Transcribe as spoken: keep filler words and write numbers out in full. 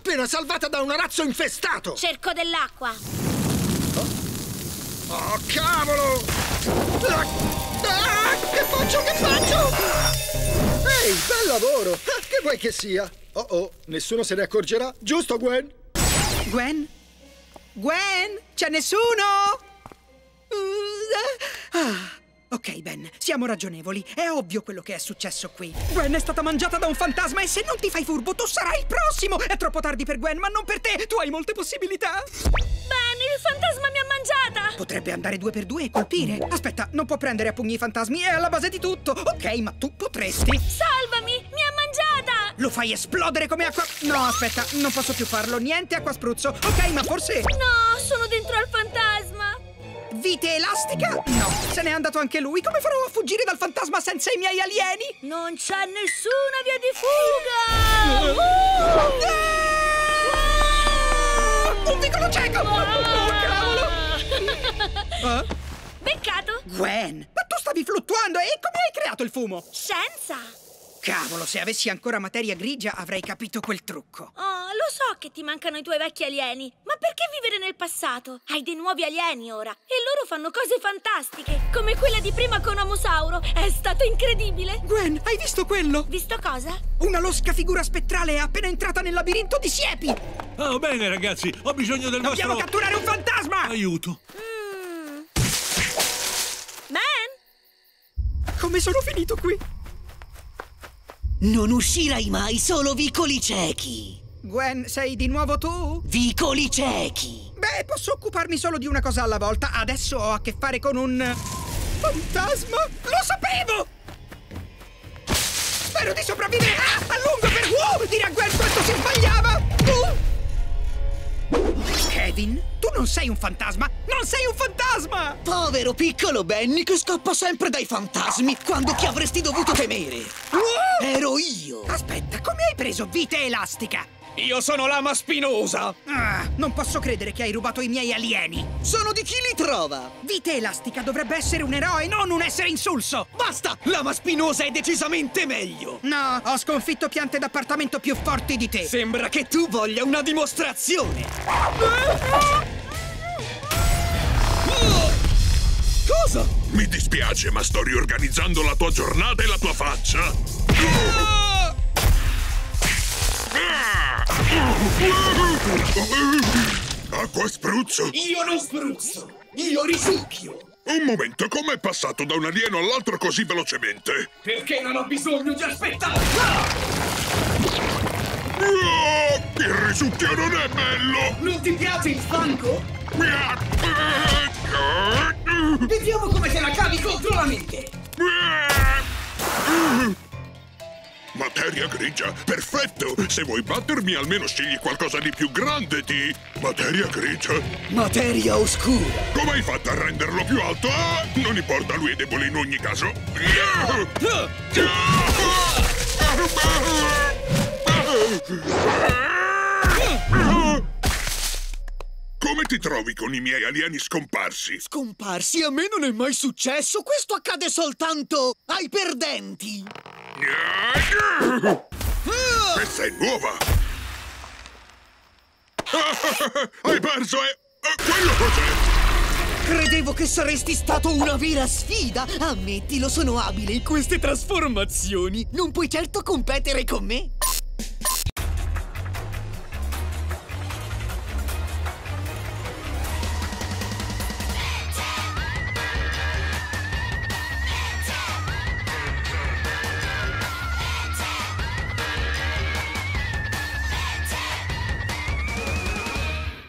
appena salvata da un arazzo infestato! Cerco dell'acqua. Oh, oh cavolo! Ah, ah, che faccio, che faccio? Ehi, bel lavoro! Ah, che vuoi che sia? Oh oh, nessuno se ne accorgerà, giusto Gwen? Gwen? Gwen? C'è nessuno? Uh, ah. Ok, Ben, siamo ragionevoli. È ovvio quello che è successo qui. Gwen è stata mangiata da un fantasma e se non ti fai furbo tu sarai il prossimo! È troppo tardi per Gwen, ma non per te! Tu hai molte possibilità! Ben, il fantasma mi ha mangiata! Potrebbe andare due per due e colpire. Aspetta, non può prendere a pugni i fantasmi, è alla base di tutto. Ok, ma tu potresti. Salvami! Mi ha mangiata! Lo fai esplodere come acqua... No, aspetta, non posso più farlo. Niente acqua spruzzo. Ok, ma forse... No, sono dentro al fantasma! Vite elastica? No, se n'è andato anche lui. Come farò a fuggire dal fantasma senza i miei alieni? Non c'è nessuna via di fuga! Uh! Uh! Un piccolo cieco! Oh, cavolo! Eh? Beccato! Gwen, ma tu stavi fluttuando e come hai creato il fumo? Scienza! Cavolo, se avessi ancora materia grigia avrei capito quel trucco. Oh, lo so che ti mancano i tuoi vecchi alieni, ma perché vivere nel passato? Hai dei nuovi alieni ora e loro fanno cose fantastiche, come quella di prima con Omosauro. È stato incredibile! Gwen, hai visto quello? Visto cosa? Una losca figura spettrale è appena entrata nel labirinto di siepi! Oh, bene ragazzi, ho bisogno del vostro... Dobbiamo catturare un fantasma! Aiuto! Mm. Man? Come sono finito qui? Non uscirai mai, solo vicoli ciechi! Gwen, sei di nuovo tu? Vicoli ciechi! Beh, posso occuparmi solo di una cosa alla volta. Adesso ho a che fare con un... fantasma? Lo sapevo! Spero di sopravvivere! Ah, a lungo per... Uh, dire a Gwen quanto si sbagliava! Uh. Kevin, tu non sei un fantasma! Non sei un fantasma! Povero piccolo Benny che scappa sempre dai fantasmi quando chi avresti dovuto temere! Uh. Ero io! Aspetta, come hai preso vite elastica? Io sono Lama Spinosa! Ah, non posso credere che hai rubato i miei alieni! Sono di chi li trova! Vite elastica dovrebbe essere un eroe, non un essere insulso! Basta! Lama Spinosa è decisamente meglio! No, ho sconfitto piante d'appartamento più forti di te! Sembra che tu voglia una dimostrazione! Cosa? Mi dispiace, ma sto riorganizzando la tua giornata e la tua faccia! Acqua spruzzo! Io non spruzzo! Io risucchio! Un momento, com'è passato da un alieno all'altro così velocemente? Perché non ho bisogno di aspettare! Oh, il risucchio non è bello! Non ti piace il fango? Vediamo come te la cavi contro la mente! Materia grigia, perfetto! Se vuoi battermi almeno scegli qualcosa di più grande di... materia grigia. Materia oscura. Come hai fatto a renderlo più alto? Ah, non importa, lui è debole in ogni caso. Come ti trovi con i miei alieni scomparsi? Scomparsi? A me non è mai successo! Questo accade soltanto ai perdenti! Questa è nuova! Hai perso e... quello cos'è? Credevo che saresti stato una vera sfida! Ammettilo, sono abile in queste trasformazioni! Non puoi certo competere con me!